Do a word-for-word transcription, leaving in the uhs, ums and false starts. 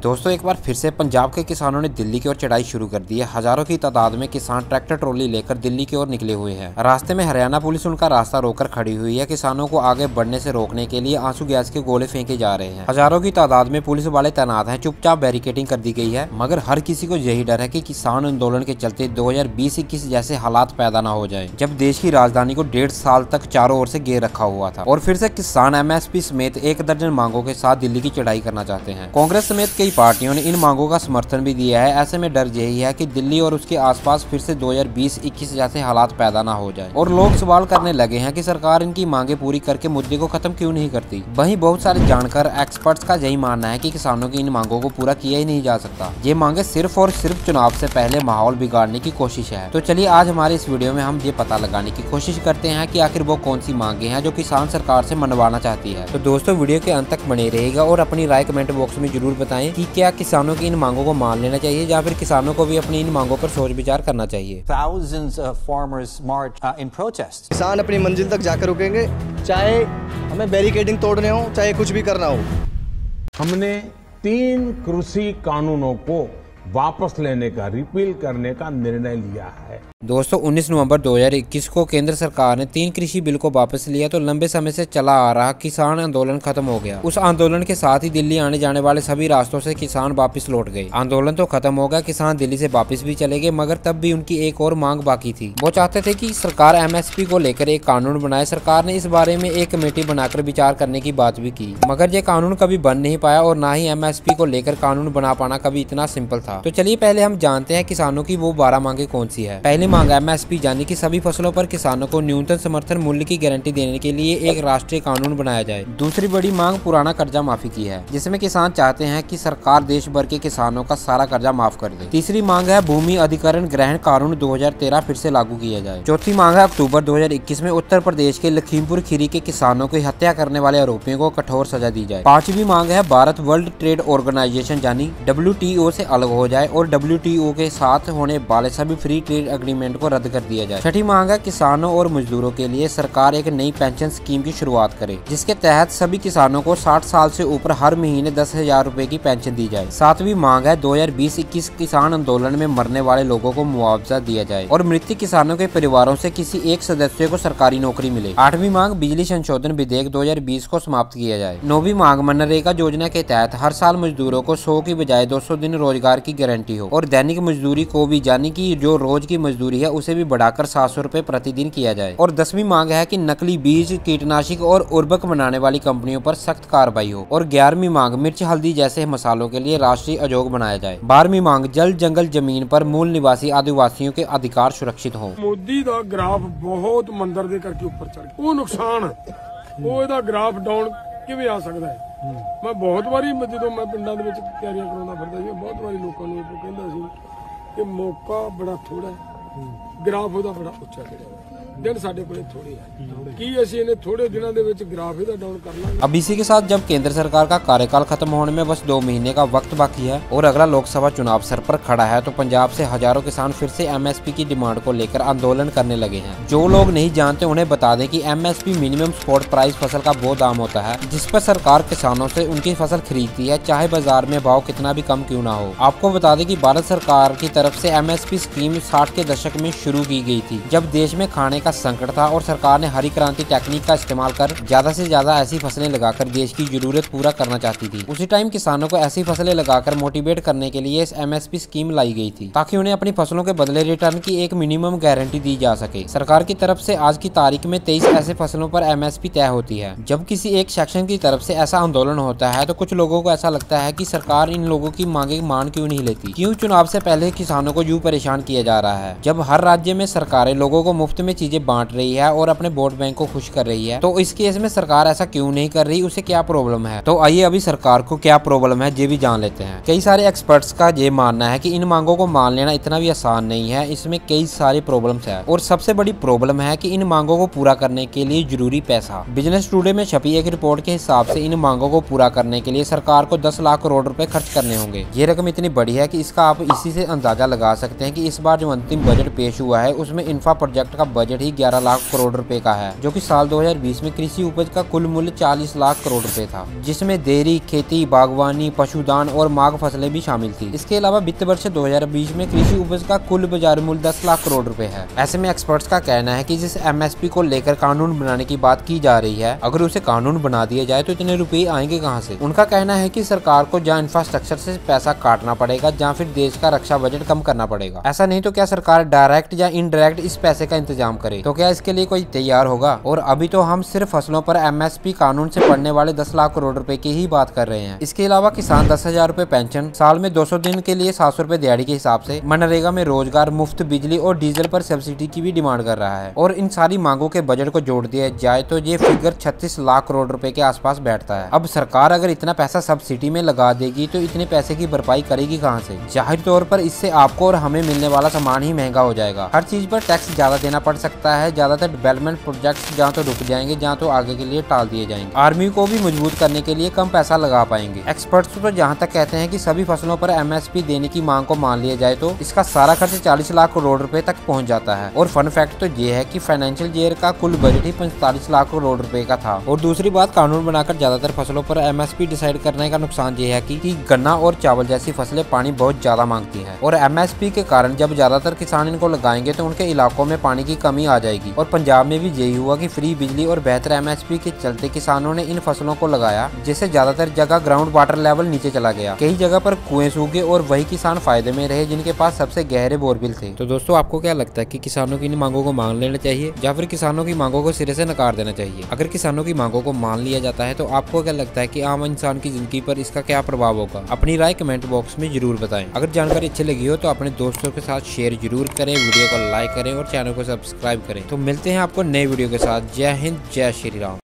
दोस्तों एक बार फिर से पंजाब के किसानों ने दिल्ली की ओर चढ़ाई शुरू कर दी है। हजारों की तादाद में किसान ट्रैक्टर ट्रॉली लेकर दिल्ली की ओर निकले हुए हैं। रास्ते में हरियाणा पुलिस उनका रास्ता रोककर खड़ी हुई है। किसानों को आगे बढ़ने से रोकने के लिए आंसू गैस के गोले फेंके जा रहे हैं। हजारों की तादाद में पुलिस वाले तैनात हैं। चुपचाप बैरिकेडिंग कर दी गई है, मगर हर किसी को यही डर है कि किसान आंदोलन के चलते दो हजार बीस इक्कीस जैसे हालात पैदा न हो जाए, जब देश की राजधानी को डेढ़ साल तक चारों ओर से घेर रखा हुआ था। और फिर से किसान एम एस पी समेत एक दर्जन मांगों के साथ दिल्ली की चढ़ाई करना चाहते हैं। कांग्रेस समेत कई पार्टियों ने इन मांगों का समर्थन भी दिया है। ऐसे में डर यही है कि दिल्ली और उसके आसपास फिर से दो हजार बीस इक्कीस जैसे हालात पैदा ना हो जाए। और लोग सवाल करने लगे हैं कि सरकार इनकी मांगे पूरी करके मुद्दे को खत्म क्यों नहीं करती। वहीं बहुत सारे जानकार एक्सपर्ट्स का यही मानना है कि किसानों की इन मांगों को पूरा किया ही नहीं जा सकता। ये मांगे सिर्फ और सिर्फ चुनाव से पहले माहौल बिगाड़ने की कोशिश है। तो चलिए आज हमारे इस वीडियो में हम ये पता लगाने की कोशिश करते हैं कि आखिर वो कौन सी मांगे हैं जो किसान सरकार से मनवाना चाहती है। तो दोस्तों वीडियो के अंत तक बने रहेगा और अपनी राय कमेंट बॉक्स में जरूर बताएं कि क्या किसानों की इन मांगों को मान लेना चाहिए या फिर किसानों को भी अपनी इन मांगों पर सोच विचार करना चाहिए। Thousands of farmers march uh, in protest. किसान अपनी मंजिल तक जाकर रुकेंगे, चाहे हमें बैरिकेडिंग तोड़ने हो, चाहे कुछ भी करना हो। हमने तीन कृषि कानूनों को वापस लेने का, रिपील करने का निर्णय लिया है। दोस्तों उन्नीस नवंबर दो हजार इक्कीस को केंद्र सरकार ने तीन कृषि बिल को वापस लिया तो लंबे समय से चला आ रहा किसान आंदोलन खत्म हो गया। उस आंदोलन के साथ ही दिल्ली आने जाने वाले सभी रास्तों से किसान वापस लौट गए। आंदोलन तो खत्म हो गया, किसान दिल्ली से वापस भी चले गए, मगर तब भी उनकी एक और मांग बाकी थी। वो चाहते थे कि सरकार एम एस पी को लेकर एक कानून बनाए। सरकार ने इस बारे में एक कमेटी बनाकर विचार करने की बात भी की, मगर ये कानून कभी बन नहीं पाया और न ही एम एस पी को लेकर कानून बना पाना कभी इतना सिंपल था। तो चलिए पहले हम जानते हैं किसानों की वो बारह मांगे कौन सी है। पहली मांग एम एस पी यानी कि सभी फसलों पर किसानों को न्यूनतम समर्थन मूल्य की गारंटी देने के लिए एक राष्ट्रीय कानून बनाया जाए। दूसरी बड़ी मांग पुराना कर्जा माफी की है, जिसमें किसान चाहते हैं कि सरकार देश भर के किसानों का सारा कर्जा माफ कर दे। तीसरी मांग है भूमि अधिग्रहण ग्रहण कानून दो हजार तेरह फिर से लागू किया जाए। चौथी मांग है अक्टूबर दो हजार इक्कीस में उत्तर प्रदेश के लखीमपुर खीरी के किसानों की हत्या करने वाले आरोपियों को कठोर सजा दी जाए। पांचवी मांग है भारत वर्ल्ड ट्रेड ऑर्गेनाइजेशन यानी डब्ल्यू टी ओ से अलग हो जाए और डब्ल्यू टी ओ के साथ होने वाले सभी फ्री ट्रेड एग्रीमेंट को रद्द कर दिया जाए। छठी मांग है किसानों और मजदूरों के लिए सरकार एक नई पेंशन स्कीम की शुरुआत करे, जिसके तहत सभी किसानों को साठ साल से ऊपर हर महीने दस हजार रूपए की पेंशन दी जाए। सातवीं मांग है दो हजार बीस इक्कीस किसान आंदोलन में मरने वाले लोगों को मुआवजा दिया जाए और मृतक किसानों के परिवारों से किसी एक सदस्य को सरकारी नौकरी मिले। आठवीं मांग बिजली संशोधन विधेयक दो हजार बीस को समाप्त किया जाए। नौवीं मांग मनरेगा योजना के तहत हर साल मजदूरों को सौ की बजाय दो सौ दिन रोजगार की गारंटी हो और दैनिक मजदूरी को भी यानी कि जो रोज की मजदूरी है उसे भी बढ़ाकर सात सौ रूपए प्रतिदिन किया जाए। और दसवीं मांग है कि नकली बीज कीटनाशक और उर्वरक बनाने वाली कंपनियों पर सख्त कार्रवाई हो। और ग्यारहवीं मांग मिर्च हल्दी जैसे मसालों के लिए राष्ट्रीय आयोग बनाया जाए। बारहवीं मांग जल जंगल जमीन पर मूल निवासी आदिवासियों के अधिकार सुरक्षित हो। मोदी का ग्राफ बहुत मंदर दे करके ऊपर चढ़ गया, वो नुकसान वो ਇਹਦਾ ग्राफ डाउन ਕਿਵੇਂ ਆ ਸਕਦਾ ਹੈ। मैं बहुत बारी ਜਦੋਂ मैं ਪਿੰਡਾਂ ਦੇ ਵਿੱਚ ਤਿਆਰੀਆਂ ਕਰਾਉਂਦਾ ਫਿਰਦਾ ਸੀ, ਬਹੁਤ ਵਾਰੀ ਲੋਕਾਂ ਨੂੰ ਇਹ ਕਹਿੰਦਾ ਸੀ ਕਿ ਮੌਕਾ ਬੜਾ ਥੋੜਾ ਹੈ, ग्राफ ਉਹਦਾ ਬੜਾ ਉੱਚਾ ਚੜਿਆ ਹੋਇਆ, दिन साढ़े कोले थोड़े हैं कि ਅਸੀਂ ਇਹਨੇ थोड़े दिनों ਦੇ ਵਿੱਚ ग्राफ ਇਹਦਾ डाउन कर लांगे। अब इसी के साथ जब केंद्र सरकार का कार्यकाल खत्म होने में बस दो महीने का वक्त बाकी है और अगला लोकसभा चुनाव सर पर खड़ा है, तो पंजाब से हजारों किसान फिर से एम एस पी की डिमांड को लेकर आंदोलन करने लगे हैं। जो लोग नहीं जानते उन्हें बता दें कि M S P minimum support price फसल का वो दाम होता है जिस पर सरकार किसानों से उनकी फसल खरीदती है, चाहे बाजार में भाव कितना भी कम क्यों ना हो। आपको बता दें कि भारत सरकार की तरफ से एम एस पी स्कीम साठ के दशक में शुरू की गई थी, जब देश में खाने का संकट था और सरकार ने हरी क्रांति टेक्निक का इस्तेमाल कर ज्यादा से ज्यादा ऐसी फसलें लगाकर देश की जरूरत पूरा करना चाहती थी। उसी टाइम किसानों को ऐसी फसलें लगाकर मोटिवेट करने के लिए इस एम एस पी स्कीम लाई गई थी, ताकि उन्हें अपनी फसलों के बदले रिटर्न की एक मिनिमम गारंटी दी जा सके। सरकार की तरफ से आज की तारीख में तेईस ऐसे फसलों पर एम एस पी तय होती है। जब किसी एक सेक्शन की तरफ से ऐसा आंदोलन होता है तो कुछ लोगों को ऐसा लगता है कि सरकार इन लोगों की मांगे मान क्यों नहीं लेती, क्यों चुनाव से पहले किसानों को यूं परेशान किया जा रहा है। जब हर राज्य में सरकारें लोगों को मुफ्त में चीजें बांट रही है और अपने वोट बैंक को खुश कर रही है, तो इस केस में सरकार ऐसा क्यों नहीं कर रही, उसे क्या प्रॉब्लम है। तो आइए अभी सरकार को क्या प्रॉब्लम है ये भी जान लेते हैं। कई सारे एक्सपर्ट्स का ये मानना है कि इन मांगों को मान लेना इतना भी आसान नहीं है, इसमें कई सारी प्रॉब्लम्स है और सबसे बड़ी प्रॉब्लम है कि इन मांगों को पूरा करने के लिए जरूरी पैसा। बिजनेस टुडे में छपी एक रिपोर्ट के हिसाब से इन मांगों को पूरा करने के लिए सरकार को दस लाख करोड़ रुपए खर्च करने होंगे। ये रकम इतनी बड़ी है कि इसका आप इसी से अंदाजा लगा सकते हैं कि इस बार जो अंतिम बजट पेश हुआ है उसमें इंफ्रा प्रोजेक्ट का बजट ही ग्यारह लाख करोड़ रुपए का है, जो कि साल दो हज़ार बीस में कृषि उपज का कुल मूल्य चालीस लाख करोड़ रुपए था, जिसमें डेयरी, खेती, बागवानी, पशुदान और माघ फसलें भी शामिल थी। इसके अलावा वित्त वर्ष दो हज़ार बीस में कृषि उपज का कुल बाजार मूल्य दस लाख करोड़ रुपए है। ऐसे में एक्सपर्ट्स का कहना है कि जिस एमएसपी को लेकर कानून बनाने की बात की जा रही है, अगर उसे कानून बना दिया जाए तो इतने रुपए आएंगे कहां से। उनका कहना है कि सरकार को जहां इंफ्रास्ट्रक्चर से पैसा काटना पड़ेगा, जहां फिर देश का रक्षा बजट कम करना पड़ेगा। ऐसा नहीं तो क्या सरकार डायरेक्ट या इनडायरेक्ट इस पैसे का इंतजाम करे, तो क्या इसके लिए कोई तैयार होगा। और अभी तो हम सिर्फ फसलों पर एमएसपी कानून से पड़ने वाले दस लाख करोड़ रुपए की ही बात कर रहे हैं। इसके अलावा किसान दस हजार रूपए पेंशन, साल में दो सौ दिन के लिए सात सौ रूपए दिहाड़ी के हिसाब से, मनरेगा में रोजगार, मुफ्त बिजली और डीजल पर सब्सिडी की भी डिमांड कर रहा है। और इन सारी मांगों के बजट को जोड़ दिया जाए तो ये फिगर छत्तीस लाख करोड़ रुपए के आसपास बैठता है। अब सरकार अगर इतना पैसा सब्सिडी में लगा देगी तो इतने पैसे की भरपाई करेगी कहां से। जाहिर तौर पर इससे आपको और हमें मिलने वाला सामान ही महंगा हो जाएगा। हर चीज पर टैक्स ज्यादा देना पड़ सकता है। ज्यादातर डेवलपमेंट प्रोजेक्ट्स जहाँ तो रुक जाएंगे, जहाँ तो आगे के लिए टाल दिए जाएंगे। आर्मी को भी मजबूत करने के लिए कम पैसा लगा पाएंगे। एक्सपर्ट्स तो जहाँ तक कहते हैं कि सभी फसलों पर एमएसपी देने की मांग को मान लिया जाए तो इसका सारा खर्च चालीस लाख करोड़ रुपए तक पहुंच जाता है। और फन फैक्ट तो ये है कि फाइनेंशियल ईयर का कुल बजट ही पैंतालीस लाख करोड़ रुपए का था। और दूसरी बात, कानून बनाकर ज्यादातर फसलों पर एमएसपी डिसाइड करने का नुकसान ये है कि, कि गन्ना और चावल जैसी फसलें पानी बहुत ज्यादा मांगती हैं। और एमएसपी के कारण जब ज्यादातर किसान इनको लगाएंगे तो उनके इलाकों में पानी की कमी आ जाएगी। और पंजाब में भी यही हुआ कि फ्री बिजली और बेहतर एमएसपी के चलते किसानों ने इन फसलों को लगाया, जिससे ज्यादातर जगह ग्राउंड वाटर लेवल नीचे चला गया। कई जगह पर कुएं सूखे और वही किसान फायदे में रहे जिनके पास सबसे गहरे बोरवेल थे। तो दोस्तों, आपको क्या लगता है कि किसानों की इन मांगों को मान लेना चाहिए या फिर किसानों की मांगों को सिरे से नकार देना चाहिए। अगर किसानों की मांगों को मान लिया जाता है तो आपको क्या लगता है कि आम इंसान की जिंदगी पर इसका क्या प्रभाव होगा। अपनी राय कमेंट बॉक्स में जरूर बताएं। अगर जानकारी अच्छी लगी हो तो अपने दोस्तों के साथ शेयर जरूर करें, वीडियो को लाइक करें और चैनल को सब्सक्राइब करें। तो मिलते हैं आपको नए वीडियो के साथ। जय हिंद, जय श्री राम।